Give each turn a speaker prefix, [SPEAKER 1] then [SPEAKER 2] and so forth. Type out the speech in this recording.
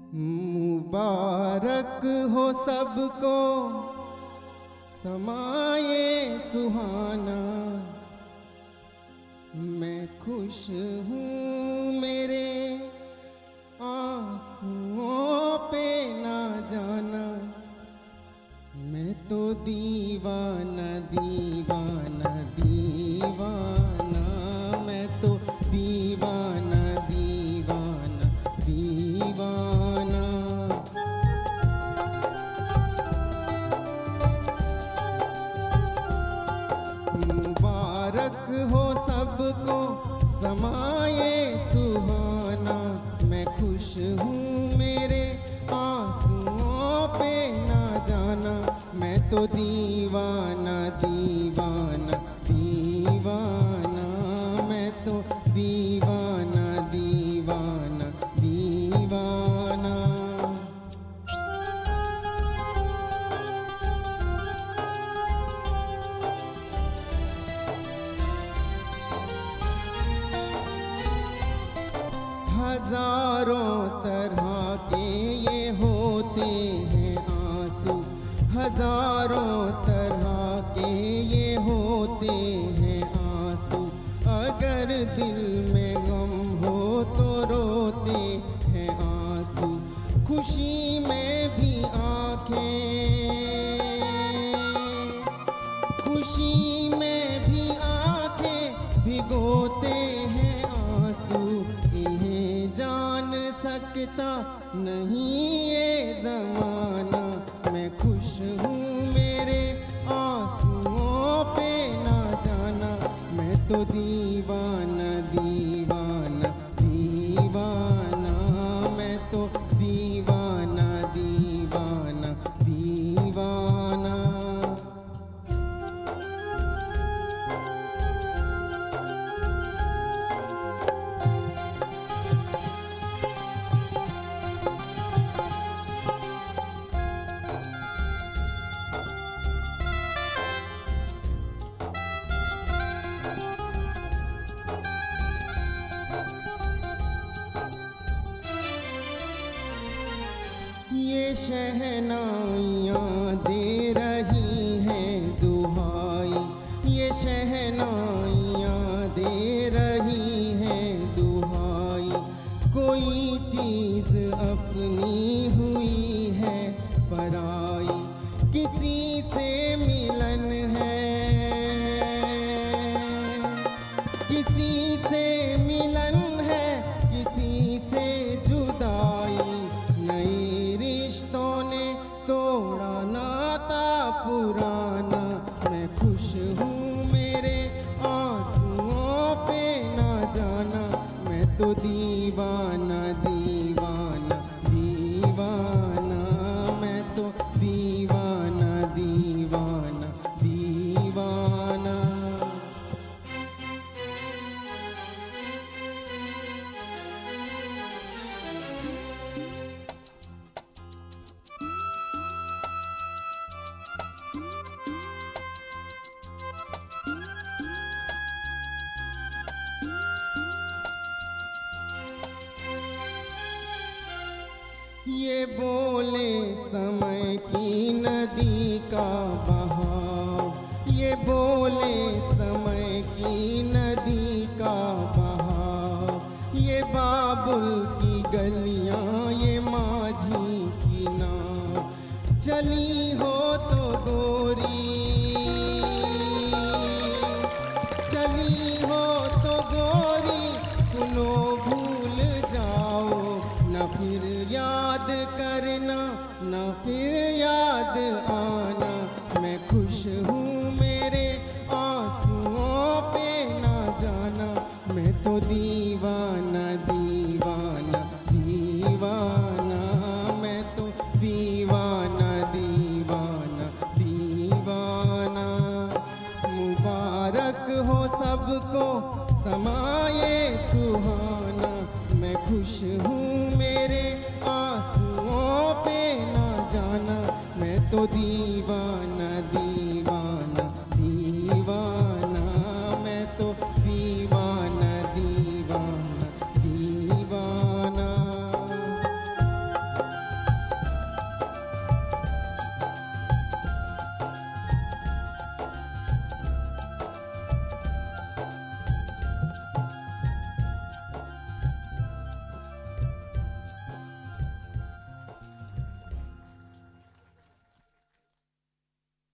[SPEAKER 1] मुबारक हो सबको समाए सुहाना। मैं खुश हूँ मेरे आंसुओं पे ना जाना। मैं तो दीवाना दीवाना दीवाना, मैं तो दीवाना दीवाना दीवाना। मुबारक हो सबको समाए सुहाना। मैं खुश हूँ मेरे आंसुओं पे ना जाना। मैं तो दीवाना दीवाना दीवाना, मैं तो दीवाना दीवाना दीवाना। हजारों तरह के ये होते हैं आंसू। हजारों तरह के ये होते हैं आंसू। अगर दिल में गम हो तो रोते हैं आंसू। खुशी में भी आंखें, खुशी में भी आंखें भिगोते हैं आंसू। इन्हें जान सकता नहीं ये ज़माना। मैं खुश हूँ मेरे आंसुओं पे ना जाना। मैं तो दीवाना दीवाना दीवाना, मैं तो दीवाना दीवाना दीवाना। ये शहनाइयाँ दे रही हैं दुहाई। ये शहनाइयाँ दे रही हैं दुहाई। कोई चीज़ अपनी हुई है पराई। किसी से मिलन है, किसी से मिलन है, किसी से जुदाई। नई रिश्तों ने तोड़ा नाता पुराना। मैं खुश हूँ मेरे आंसुओं पे ना जाना। मैं तो दीवाना दीवाना दीवाना, मैं तो दीवाना दीवाना दीवाना। ये बोले समय की नदी का बहाव। ये बोले समय की नदी का बहाव। ये बाबुल की गलियां, ये माझी की नाव। चली हो तो गोरी, चली हो तो गोरी, सुनो भूल जाओ। न फिर याद करना, न फिर याद आना। मैं खुश हूँ मेरे आंसुओं पे ना जाना। मैं तो दीवाना दीवाना दीवाना, मैं तो दीवाना दीवाना दीवाना। मुबारक हो सबको समाए सुहाना। मैं खुश हूँ